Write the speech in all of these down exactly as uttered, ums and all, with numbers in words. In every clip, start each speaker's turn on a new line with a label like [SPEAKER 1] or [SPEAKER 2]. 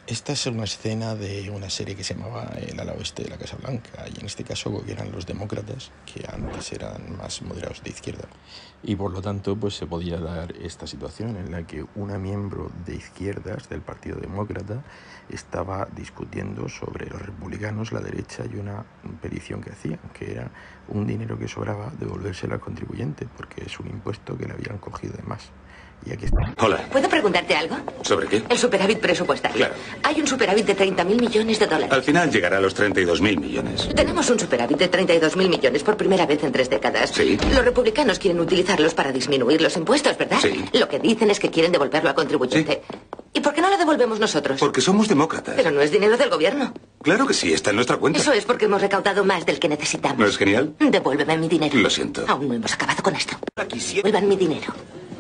[SPEAKER 1] Esta es una escena de una serie que se llamaba El ala oeste de la Casa Blanca, y en este caso gobiernan los demócratas, que antes eran más moderados de izquierda. Y por lo tanto, pues se podía dar esta situación en la que una miembro de izquierdas del Partido Demócrata estaba discutiendo sobre los republicanos, la derecha, y una petición que hacían, que era un dinero que sobraba devolvérselo al contribuyente, porque es un impuesto que le habían cogido de más. Y aquí está.
[SPEAKER 2] Hola.
[SPEAKER 3] ¿Puedo preguntarte algo?
[SPEAKER 2] ¿Sobre qué?
[SPEAKER 3] El superávit presupuestario.
[SPEAKER 2] Claro.
[SPEAKER 3] Hay un superávit de treinta mil millones de dólares.
[SPEAKER 2] Al final llegará a los treinta y dos mil millones.
[SPEAKER 3] Tenemos un superávit de treinta y dos mil millones por primera vez en tres décadas.
[SPEAKER 2] Sí.
[SPEAKER 3] Los republicanos quieren utilizarlos para disminuir los impuestos, ¿verdad?
[SPEAKER 2] Sí.
[SPEAKER 3] Lo que dicen es que quieren devolverlo al contribuyente.
[SPEAKER 2] Sí.
[SPEAKER 3] ¿Y por qué no lo devolvemos nosotros?
[SPEAKER 2] Porque somos demócratas.
[SPEAKER 3] Pero no es dinero del gobierno.
[SPEAKER 2] Claro que sí, está en nuestra cuenta.
[SPEAKER 3] Eso es porque hemos recaudado más del que necesitamos.
[SPEAKER 2] ¿No es genial?
[SPEAKER 3] Devuélveme mi dinero.
[SPEAKER 2] Lo siento.
[SPEAKER 3] Aún no hemos acabado con esto.
[SPEAKER 2] Aquí sí.
[SPEAKER 3] Devuelvan mi dinero.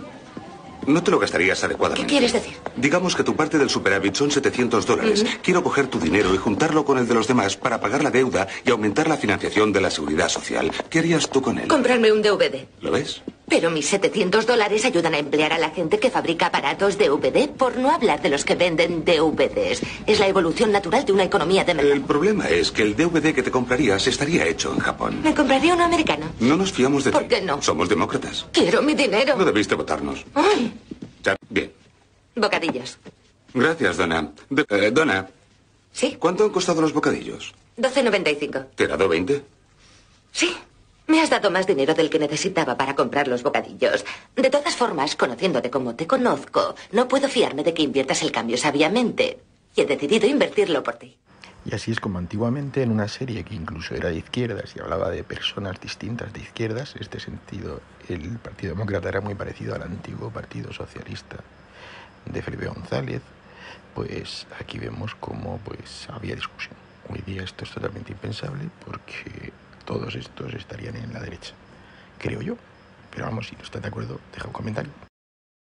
[SPEAKER 2] No te lo gastarías adecuadamente.
[SPEAKER 3] ¿Qué quieres decir?
[SPEAKER 2] Digamos que tu parte del superávit son setecientos dólares.
[SPEAKER 3] Uh-huh.
[SPEAKER 2] Quiero coger tu dinero y juntarlo con el de los demás para pagar la deuda y aumentar la financiación de la seguridad social. ¿Qué harías tú con él?
[SPEAKER 3] Comprarme un D V D.
[SPEAKER 2] ¿Lo ves?
[SPEAKER 3] Pero mis setecientos dólares ayudan a emplear a la gente que fabrica aparatos D V D, por no hablar de los que venden D V Ds. Es la evolución natural de una economía de mercado.
[SPEAKER 2] El problema es que el D V D que te comprarías estaría hecho en Japón.
[SPEAKER 3] ¿Me compraría uno americano?
[SPEAKER 2] No nos fiamos de ti.
[SPEAKER 3] ¿Por qué no?
[SPEAKER 2] Somos demócratas.
[SPEAKER 3] Quiero mi dinero.
[SPEAKER 2] No debiste votarnos.
[SPEAKER 3] Ay.
[SPEAKER 2] Ya, bien.
[SPEAKER 3] Bocadillos.
[SPEAKER 2] Gracias, Donna. De- eh, Donna,
[SPEAKER 3] ¿Sí?
[SPEAKER 2] ¿cuánto han costado los bocadillos?
[SPEAKER 3] doce noventa y cinco.
[SPEAKER 2] ¿Te he dado veinte?
[SPEAKER 3] Sí. Me has dado más dinero del que necesitaba para comprar los bocadillos. De todas formas, conociéndote como te conozco, no puedo fiarme de que inviertas el cambio sabiamente. Y he decidido invertirlo por ti.
[SPEAKER 1] Y así es como antiguamente, en una serie que incluso era de izquierdas y hablaba de personas distintas de izquierdas, en este sentido el Partido Demócrata era muy parecido al antiguo Partido Socialista de Felipe González, pues aquí vemos cómo pues había discusión. Hoy día esto es totalmente impensable porque todos estos estarían en la derecha, creo yo. Pero vamos, si no está de acuerdo, deja un comentario.